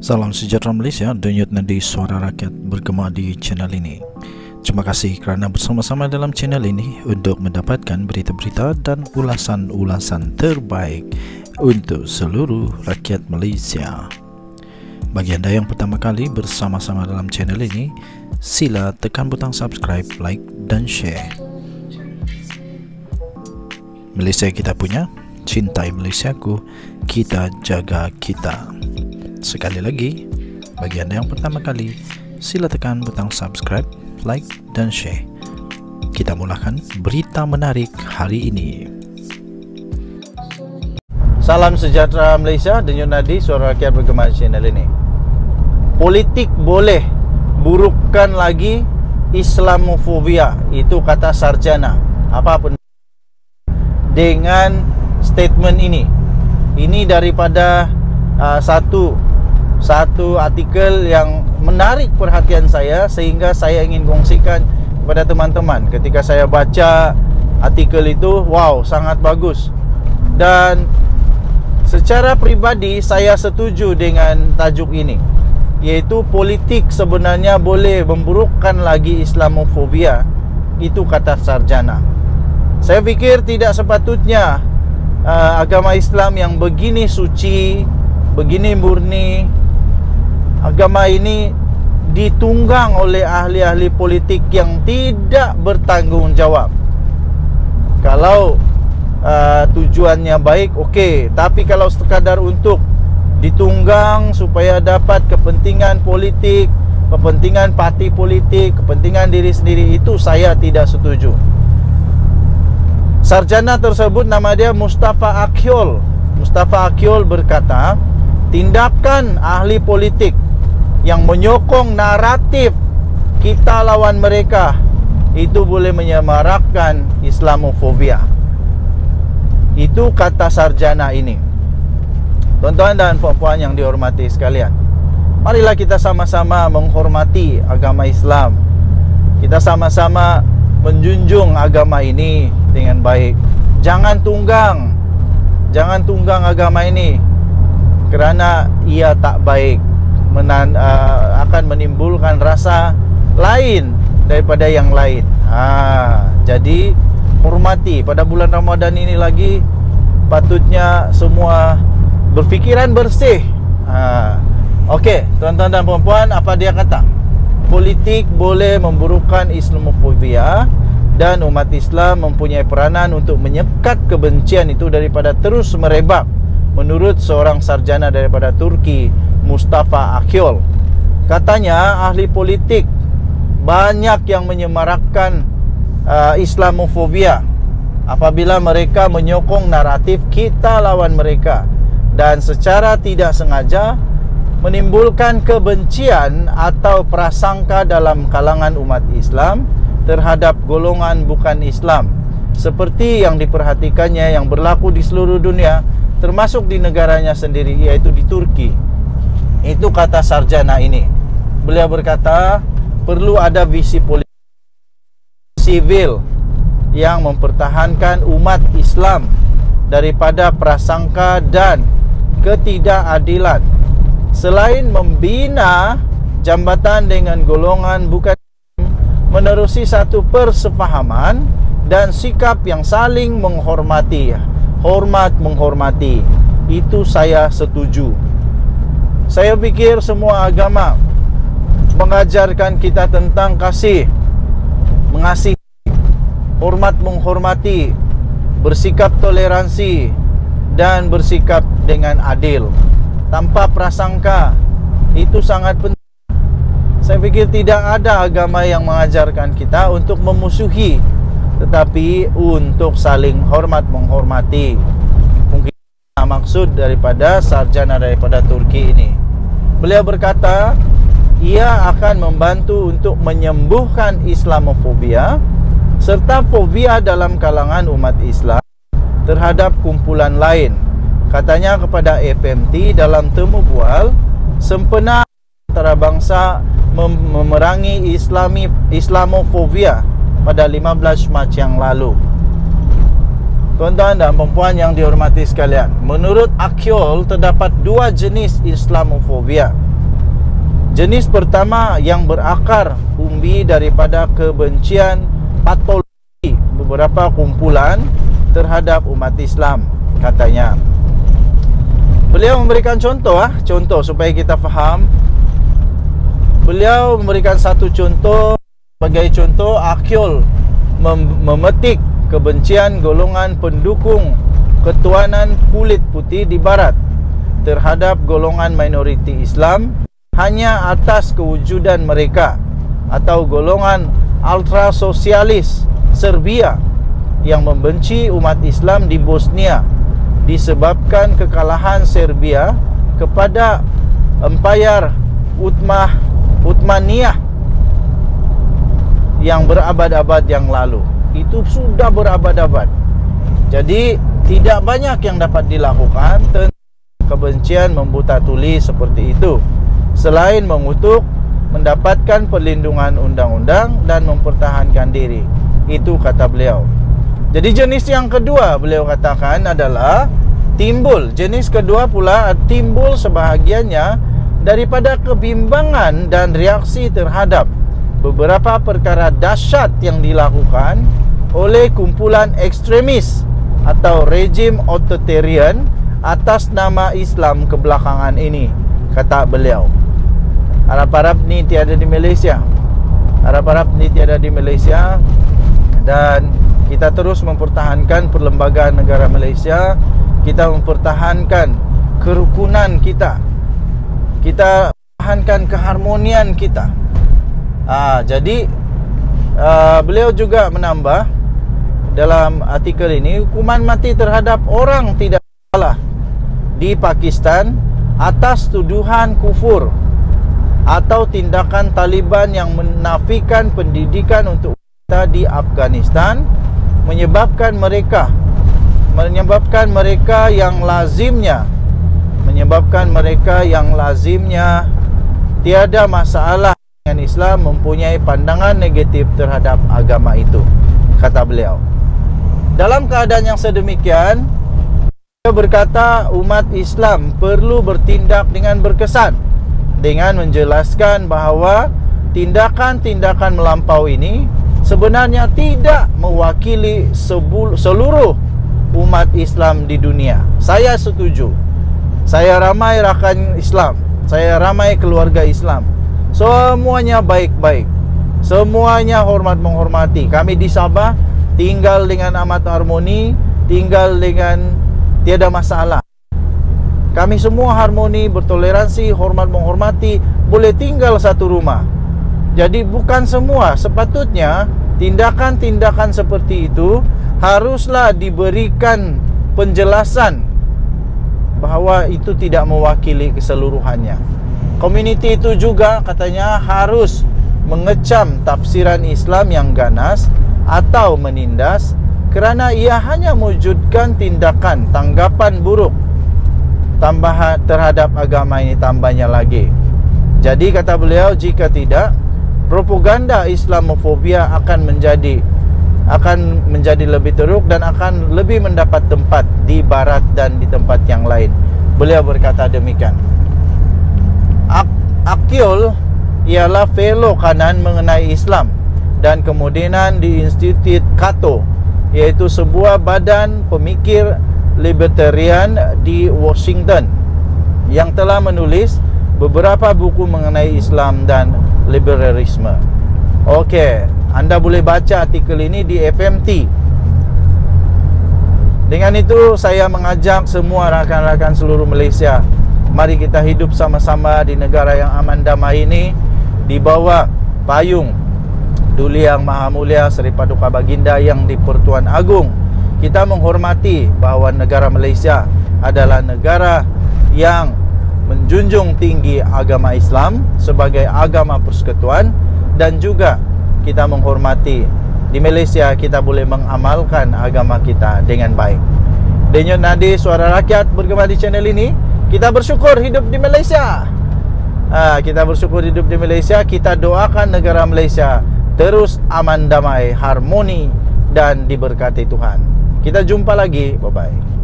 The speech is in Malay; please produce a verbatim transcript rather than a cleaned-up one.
Salam sejahtera Malaysia, denyut nadi suara rakyat bergema di channel ini. Terima kasih kerana bersama-sama dalam channel ini untuk mendapatkan berita-berita dan ulasan-ulasan terbaik untuk seluruh rakyat Malaysia. Bagi anda yang pertama kali bersama-sama dalam channel ini, sila tekan butang subscribe, like dan share. Malaysia kita punya, cintai Malaysiaku, kita jaga kita. Sekali lagi, bagi anda yang pertama kali, sila tekan butang subscribe, like dan share. Kita mulakan berita menarik hari ini. Salam sejahtera Malaysia, denyut nadi suara rakyat bergema channel ini. Politik boleh burukkan lagi Islamofobia, itu kata sarjana. Apa pun dengan statement ini. Ini daripada uh, satu satu artikel yang menarik perhatian saya, sehingga saya ingin kongsikan kepada teman-teman. Ketika saya baca artikel itu, wow, sangat bagus. Dan secara pribadi saya setuju dengan tajuk ini, iaitu politik sebenarnya boleh memburukkan lagi Islamofobia, itu kata sarjana. Saya fikir tidak sepatutnya uh, agama Islam yang begini suci, begini murni, agama ini ditunggang oleh ahli-ahli politik yang tidak bertanggungjawab. Kalau uh, tujuannya baik, okey. Tapi kalau sekadar untuk ditunggang supaya dapat kepentingan politik, kepentingan parti politik, kepentingan diri sendiri, itu saya tidak setuju. Sarjana tersebut nama dia Mustafa Akyol. Mustafa Akyol berkata, tindakan ahli politik yang menyokong naratif kita lawan mereka itu boleh menyemarakkan Islamofobia. Itu kata sarjana ini. Tuan-tuan dan puan-puan yang dihormati sekalian, marilah kita sama-sama menghormati agama Islam. Kita sama-sama menjunjung agama ini dengan baik. Jangan tunggang Jangan tunggang agama ini kerana ia tak baik, menan, uh, akan menimbulkan rasa lain daripada yang lain. ha, Jadi hormati. Pada bulan Ramadan ini lagi, patutnya semua berfikiran bersih. ha. Okey, tuan-tuan dan puan-puan, apa dia kata? Politik boleh memburukkan Islamofobia, dan umat Islam mempunyai peranan untuk menyekat kebencian itu daripada terus merebak, menurut seorang sarjana daripada Turki, Mustafa Akyol. Katanya ahli politik banyak yang menyemarakkan uh, Islamofobia apabila mereka menyokong naratif kita lawan mereka, dan secara tidak sengaja menimbulkan kebencian atau prasangka dalam kalangan umat Islam terhadap golongan bukan Islam, seperti yang diperhatikannya yang berlaku di seluruh dunia, termasuk di negaranya sendiri, iaitu di Turki. Itu kata sarjana ini. Beliau berkata, perlu ada visi politik sivil yang mempertahankan umat Islam daripada prasangka dan ketidakadilan, selain membina jambatan dengan golongan bukan, menerusi satu persefahaman dan sikap yang saling menghormati. Hormat menghormati, itu saya setuju. Saya fikir semua agama mengajarkan kita tentang kasih, mengasihi, hormat menghormati, bersikap toleransi, dan bersikap dengan adil tanpa prasangka. Itu sangat penting. Saya fikir tidak ada agama yang mengajarkan kita untuk memusuhi, tetapi untuk saling hormat menghormati. Mungkin maksud daripada sarjana daripada Turki ini. Beliau berkata, ia akan membantu untuk menyembuhkan Islamofobia serta fobia dalam kalangan umat Islam terhadap kumpulan lain. Katanya kepada F M T dalam temu bual sempena antarabangsa memerangi Islami, Islamofobia pada lima belas Mac yang lalu. Tuan-tuan dan perempuan yang dihormati sekalian, menurut Akyol terdapat dua jenis Islamofobia. Jenis pertama yang berakar umbi daripada kebencian patologi beberapa kumpulan terhadap umat Islam, katanya. Beliau memberikan contoh ah, contoh supaya kita faham. Beliau memberikan satu contoh. Sebagai contoh, Akyol mem memetik kebencian golongan pendukung ketuanan kulit putih di barat terhadap golongan minoriti Islam hanya atas kewujudan mereka, atau golongan ultra sosialis Serbia yang membenci umat Islam di Bosnia disebabkan kekalahan Serbia kepada Empayar Utmah Uthmaniyah yang berabad-abad yang lalu. Itu sudah berabad-abad. Jadi tidak banyak yang dapat dilakukan tentang kebencian membuta tuli seperti itu, selain mengutuk, mendapatkan perlindungan undang-undang dan mempertahankan diri. Itu kata beliau. Jadi jenis yang kedua beliau katakan adalah timbul. Jenis kedua pula timbul sebahagiannya daripada kebimbangan dan reaksi terhadap beberapa perkara dahsyat yang dilakukan oleh kumpulan ekstremis atau rejim authoritarian atas nama Islam kebelakangan ini, kata beliau. Harap-harap ni tiada di Malaysia. Harap-harap ni tiada di Malaysia. Dan kita terus mempertahankan perlembagaan negara Malaysia. Kita mempertahankan kerukunan kita. Kita mempertahankan keharmonian kita. Ah, jadi uh, beliau juga menambah dalam artikel ini, hukuman mati terhadap orang tidak salah di Pakistan atas tuduhan kufur atau tindakan Taliban yang menafikan pendidikan untuk wanita di Afghanistan menyebabkan mereka menyebabkan mereka yang lazimnya menyebabkan mereka yang lazimnya tiada masalah dengan Islam mempunyai pandangan negatif terhadap agama itu, kata beliau. Dalam keadaan yang sedemikian, beliau berkata umat Islam perlu bertindak dengan berkesan dengan menjelaskan bahawa tindakan-tindakan melampau ini sebenarnya tidak mewakili seluruh umat Islam di dunia. Saya setuju. Saya ramai rakan Islam, saya ramai keluarga Islam. Semuanya baik-baik, semuanya hormat menghormati. Kami di Sabah tinggal dengan amat harmoni, tinggal dengan tiada masalah. Kami semua harmoni, bertoleransi, hormat menghormati, boleh tinggal satu rumah. Jadi bukan semua. Sepatutnya tindakan-tindakan seperti itu haruslah diberikan penjelasan bahawa itu tidak mewakili keseluruhannya. Komuniti itu juga katanya harus mengecam tafsiran Islam yang ganas atau menindas kerana ia hanya mewujudkan tindakan tanggapan buruk tambahan terhadap agama ini, tambahnya lagi. Jadi kata beliau, jika tidak, propaganda Islamofobia akan menjadi akan menjadi lebih teruk dan akan lebih mendapat tempat di barat dan di tempat yang lain. Beliau berkata demikian. Ak Akyol ialah fellow kanan mengenai Islam dan kemudian di Institut Cato, iaitu sebuah badan pemikir libertarian di Washington yang telah menulis beberapa buku mengenai Islam dan liberalisme. Okey, anda boleh baca artikel ini di F M T. Dengan itu saya mengajak semua rakan-rakan seluruh Malaysia, mari kita hidup sama-sama di negara yang aman damai ini di bawah payung Duli Yang Maha Mulia Seri Paduka Baginda yang di-Pertuan Agong. Kita menghormati bahawa negara Malaysia adalah negara yang menjunjung tinggi agama Islam sebagai agama persekutuan, dan juga kita menghormati di Malaysia kita boleh mengamalkan agama kita dengan baik. Denyut nadi suara rakyat bergema di channel ini. Kita bersyukur hidup di Malaysia. ha, Kita bersyukur hidup di Malaysia. Kita doakan negara Malaysia terus aman, damai, harmoni dan diberkati Tuhan. Kita jumpa lagi. Bye-bye.